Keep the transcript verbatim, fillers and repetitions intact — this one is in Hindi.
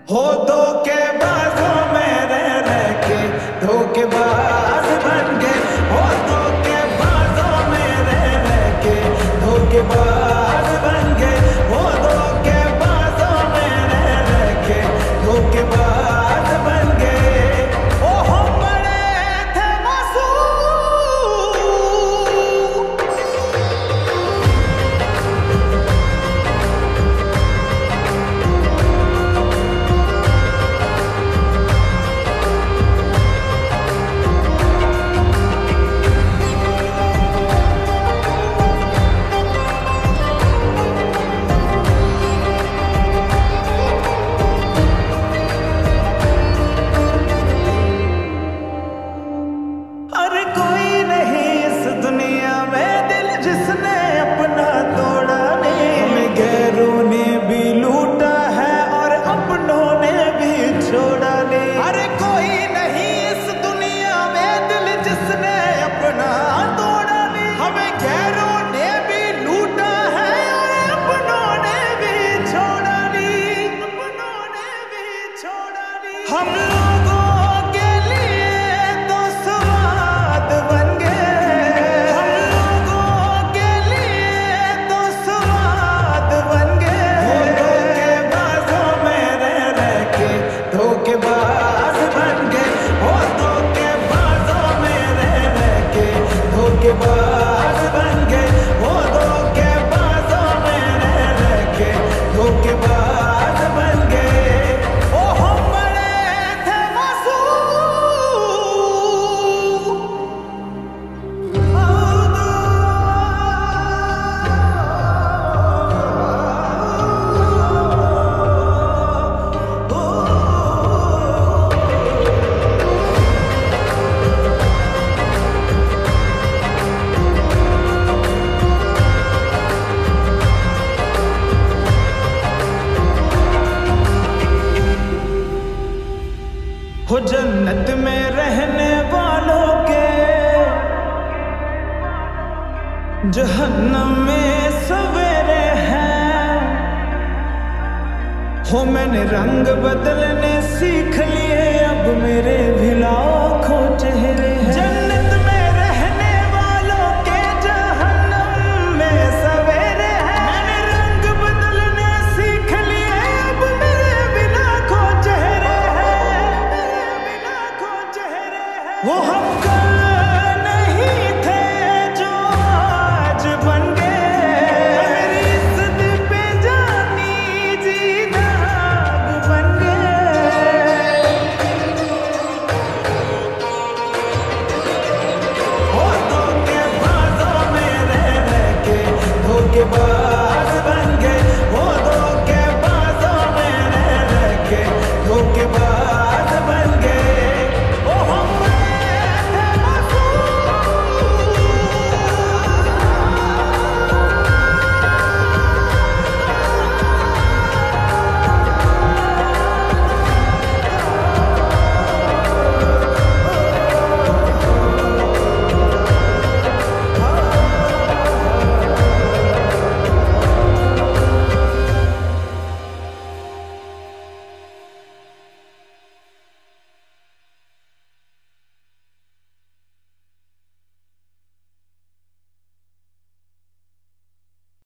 हो धोखेबाजों में रह रह के धोखेबाज बन गए। हो धोखेबाजों में रह रह के धोखेबाज बन गए। हो धोखेबाजों में रह रह के धोखेबाज बन गए। ओ हम बड़े थे मासूम, हम लोगों के लिए तो स्वाद बन गए। हम लोगों के लिए तो स्वाद बन गए। धोखेबाजों में रह रह के धोखेबाज बन गए। हो धोखेबाजों में रह रह के धोखेबाज बन गए। हो धोखेबाजों में रह रह के धोखेबाज बन गए। हो जन्नत में रहने वालों के जहन्नम में सवेरे हैं। हो मैंने रंग बदलने सीख लिए, अब मेरे भी लाखों चेहरे हैं। जन्नत में रहने वालों के जहन्नम में सवेरे हैं। मैंने रंग बदलने सीख लिए, अब मेरे भी लाखों चेहरे हैं। वो